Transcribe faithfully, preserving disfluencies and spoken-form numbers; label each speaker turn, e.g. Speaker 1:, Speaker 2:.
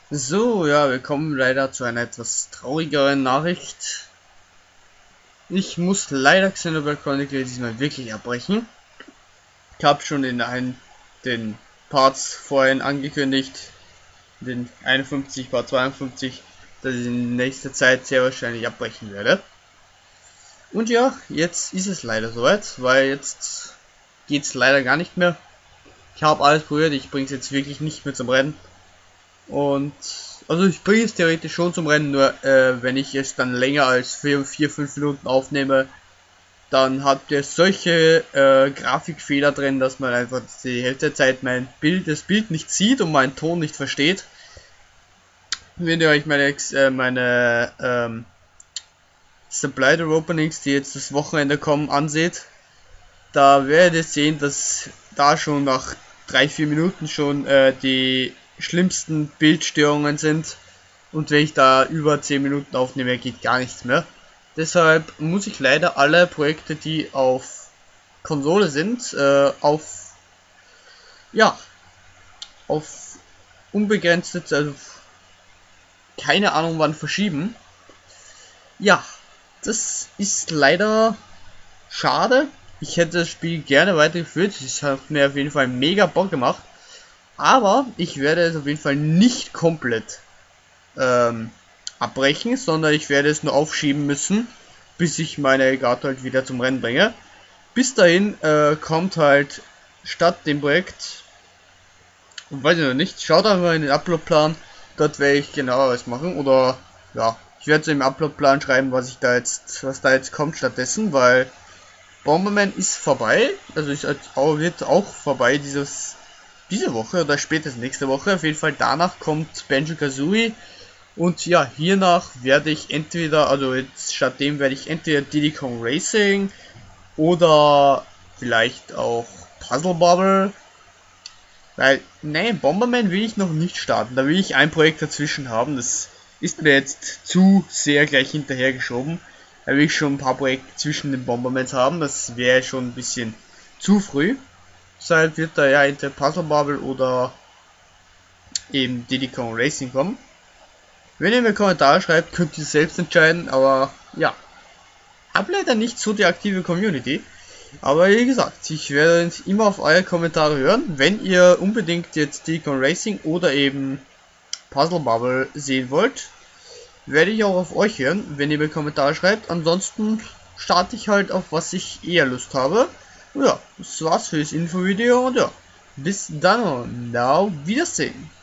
Speaker 1: So, ja, wir kommen leider zu einer etwas traurigeren Nachricht. Ich muss leider Xenoblade Chronicles diesmal wirklich abbrechen. Ich habe schon in einen, den Parts vorhin angekündigt, den einundfünfzig, Part zweiundfünfzig, dass ich in nächster Zeit sehr wahrscheinlich abbrechen werde. Und ja, jetzt ist es leider soweit, weil jetzt geht's leider gar nicht mehr. Ich habe alles probiert, ich bringe es jetzt wirklich nicht mehr zum Rennen. Und also ich bringe es theoretisch schon zum Rennen, nur äh, wenn ich es dann länger als vier, fünf Minuten aufnehme, dann habt ihr solche äh, Grafikfehler drin, dass man einfach die Hälfte der Zeit mein Bild, das Bild nicht sieht und meinen Ton nicht versteht. Wenn ihr euch meine, äh, meine ähm, Supply Openings, die jetzt das Wochenende kommen, anseht, da werdet ihr sehen, dass da schon nach drei vier Minuten schon äh, die schlimmsten Bildstörungen sind, und wenn ich da über zehn Minuten aufnehme, geht gar nichts mehr. Deshalb muss ich leider alle Projekte, die auf Konsole sind, äh, auf ja auf unbegrenzte, also keine Ahnung wann verschieben. Ja, das ist leider schade. Ich hätte das Spiel gerne weitergeführt. Es hat mir auf jeden Fall mega Bock gemacht. Aber ich werde es auf jeden Fall nicht komplett ähm, abbrechen, sondern ich werde es nur aufschieben müssen, bis ich meine Karte halt wieder zum Rennen bringe. Bis dahin äh, kommt halt statt dem Projekt, weiß ich noch nicht, schaut einfach in den Uploadplan, dort werde ich genaueres machen, oder ja, ich werde so im Uploadplan schreiben, was ich da jetzt, was da jetzt kommt stattdessen, weil Bomberman ist vorbei, also ist auch, wird auch vorbei dieses diese Woche oder spätestens nächste Woche. Auf jeden Fall danach kommt Banjo-Kazooie. Und ja, hiernach werde ich entweder, also jetzt statt dem werde ich entweder Diddy Kong Racing oder vielleicht auch Puzzle Bobble. Weil, nein, Bomberman will ich noch nicht starten. Da will ich ein Projekt dazwischen haben. Das ist mir jetzt zu sehr gleich hinterhergeschoben. Da will ich schon ein paar Projekte zwischen den Bombermans haben. Das wäre schon ein bisschen zu früh. Deshalb wird da ja entweder Puzzle Bubble oder eben Diddy Kong Racing kommen. Wenn ihr mir Kommentare schreibt, könnt ihr selbst entscheiden, aber ja, hab leider nicht so die aktive Community. Aber wie gesagt, ich werde immer auf eure Kommentare hören. Wenn ihr unbedingt jetzt Diddy Kong Racing oder eben Puzzle Bubble sehen wollt, werde ich auch auf euch hören, wenn ihr mir Kommentare schreibt. Ansonsten starte ich halt auf was ich eher Lust habe. Ja, das war's für das Infovideo und ja, bis dann und auf Wiedersehen.